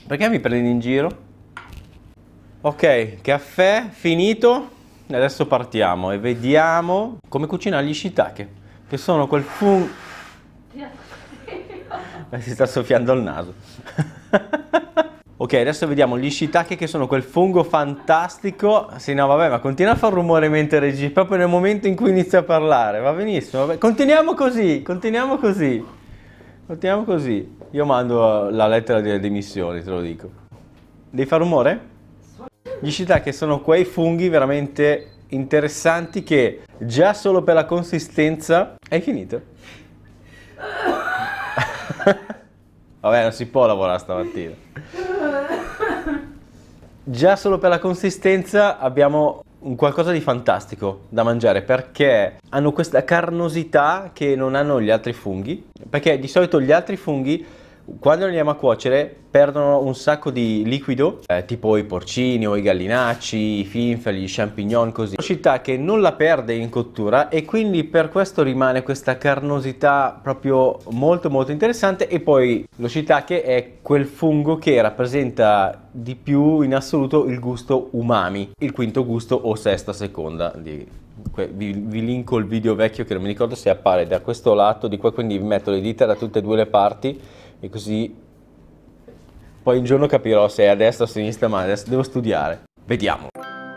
Perché mi prendi in giro? Ok, caffè finito. Adesso partiamo e vediamo come cucinare gli shiitake, che sono quel fungo. Si sta soffiando il naso. Ok, adesso vediamo gli shiitake, che sono quel fungo fantastico. Sì, no, vabbè, ma continua a fare rumore mentre registri, proprio nel momento in cui inizia a parlare. Va benissimo, vabbè. Continuiamo così, continuiamo così. Continuiamo così. Io mando la lettera di dimissioni, te lo dico. Devi fare rumore? Gli shiitake sono quei funghi veramente interessanti che già solo per la consistenza... Hai finito? Vabbè, non si può lavorare stamattina. Già solo per la consistenza abbiamo un qualcosa di fantastico da mangiare, perché hanno questa carnosità che non hanno gli altri funghi, perché di solito gli altri funghi, quando li andiamo a cuocere, perdono un sacco di liquido, tipo i porcini o i gallinacci, i finferi, gli champignon, così. Lo shiitake non la perde in cottura e quindi per questo rimane questa carnosità proprio molto molto interessante. E poi lo shiitake è quel fungo che rappresenta di più in assoluto il gusto umami, il quinto gusto o sesto a seconda di... Vi linko il video vecchio che non mi ricordo se appare da questo lato, di qua, quindi vi metto le dita da tutte e due le parti e così poi un giorno capirò se è a destra o a sinistra, ma adesso devo studiare. Vediamo.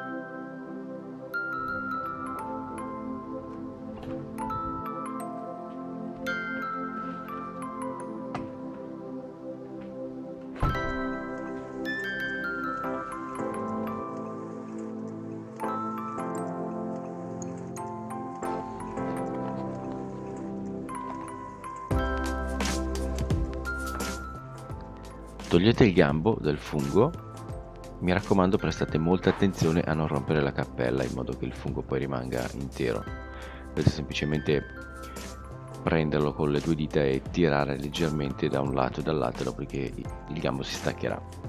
Togliete il gambo del fungo, mi raccomando prestate molta attenzione a non rompere la cappella in modo che il fungo poi rimanga intero. Dovete semplicemente prenderlo con le due dita e tirare leggermente da un lato e dall'altro, dopodiché il gambo si staccherà.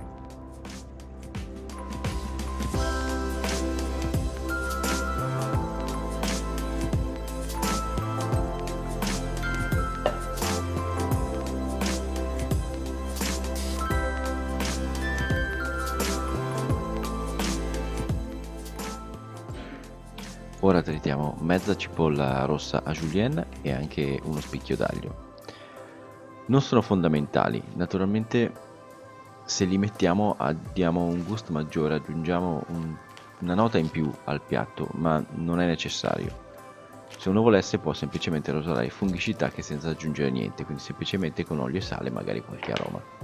Ora tritiamo mezza cipolla rossa a julienne e anche uno spicchio d'aglio. Non sono fondamentali, naturalmente se li mettiamo diamo un gusto maggiore, aggiungiamo una nota in più al piatto, ma non è necessario. Se uno volesse può semplicemente rosolare i funghi shiitake senza aggiungere niente, quindi semplicemente con olio e sale, magari qualche aroma.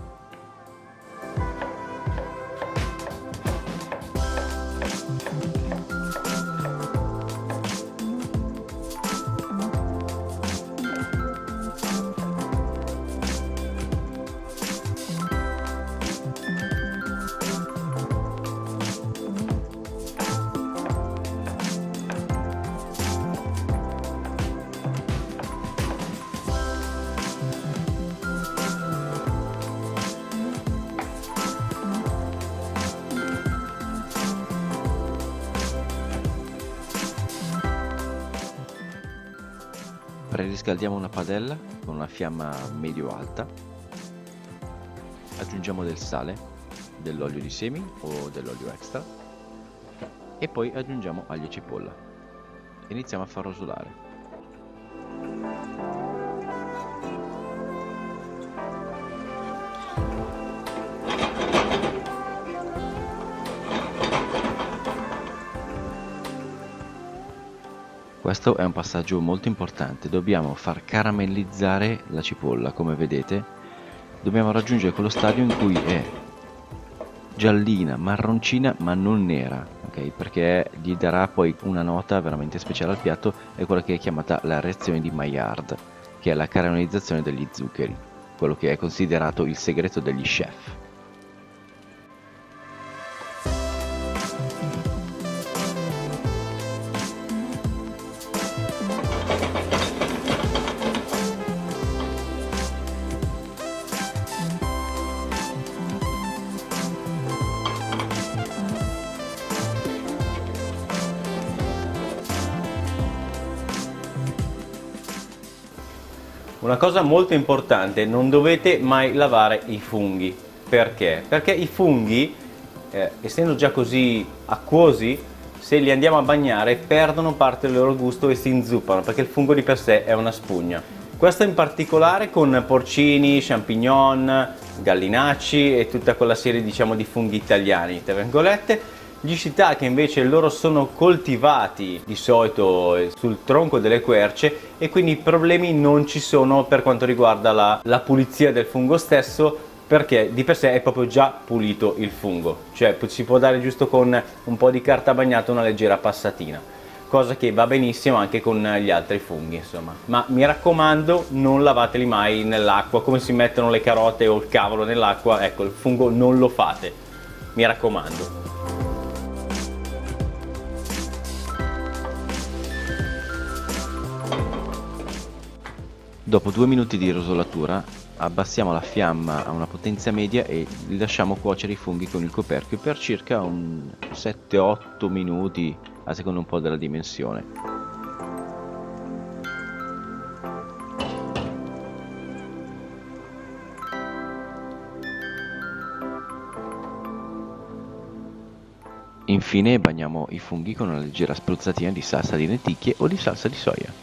Preriscaldiamo una padella con una fiamma medio-alta, aggiungiamo del sale, dell'olio di semi o dell'olio extra e poi aggiungiamo aglio e cipolla. Iniziamo a far rosolare. Questo è un passaggio molto importante, dobbiamo far caramellizzare la cipolla, come vedete. Dobbiamo raggiungere quello stadio in cui è giallina, marroncina ma non nera, ok? Perché gli darà poi una nota veramente speciale al piatto, è quella che è chiamata la reazione di Maillard, che è la caramellizzazione degli zuccheri, quello che è considerato il segreto degli chef. Una cosa molto importante, non dovete mai lavare i funghi. Perché? Perché i funghi, essendo già così acquosi, se li andiamo a bagnare perdono parte del loro gusto e si inzuppano, perché il fungo di per sé è una spugna. Questo in particolare con porcini, champignon, gallinacci e tutta quella serie, diciamo, di funghi italiani, tra virgolette. Gli shiitake invece loro sono coltivati di solito sul tronco delle querce e quindi i problemi non ci sono per quanto riguarda la pulizia del fungo stesso, perché di per sé è proprio già pulito il fungo, cioè si può dare giusto con un po' di carta bagnata una leggera passatina, cosa che va benissimo anche con gli altri funghi, insomma. Ma mi raccomando, non lavateli mai nell'acqua come si mettono le carote o il cavolo nell'acqua, ecco, il fungo non lo fate, mi raccomando. Dopo 2 minuti di rosolatura abbassiamo la fiamma a una potenza media e li lasciamo cuocere i funghi con il coperchio per circa un 7-8 minuti, a seconda un po' della dimensione. Infine bagniamo i funghi con una leggera spruzzatina di salsa di lenticchie o di salsa di soia.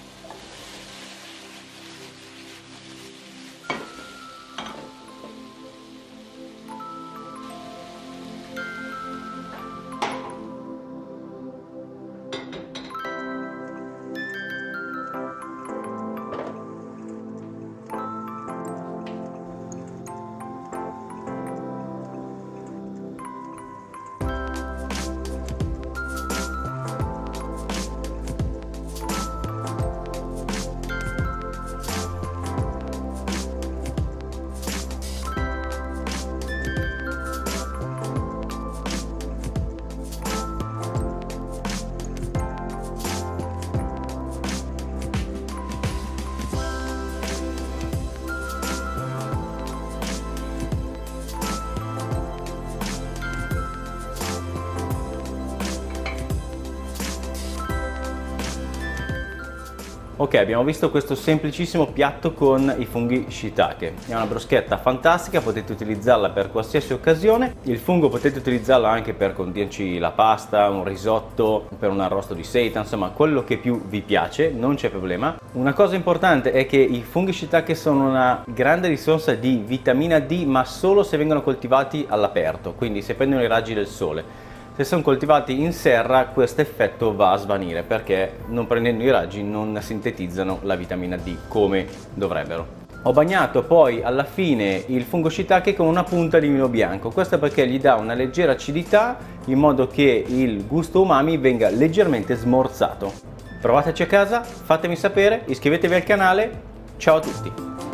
Ok, abbiamo visto questo semplicissimo piatto con i funghi shiitake. È una bruschetta fantastica, potete utilizzarla per qualsiasi occasione. Il fungo potete utilizzarlo anche per condirci la pasta, un risotto, per un arrosto di seitan, insomma quello che più vi piace, non c'è problema. Una cosa importante è che i funghi shiitake sono una grande risorsa di vitamina D, ma solo se vengono coltivati all'aperto, quindi se prendono i raggi del sole. Se sono coltivati in serra questo effetto va a svanire, perché non prendendo i raggi non sintetizzano la vitamina D come dovrebbero. Ho bagnato poi alla fine il fungo shiitake con una punta di vino bianco, questo perché gli dà una leggera acidità in modo che il gusto umami venga leggermente smorzato. Provateci a casa, fatemi sapere, iscrivetevi al canale, ciao a tutti!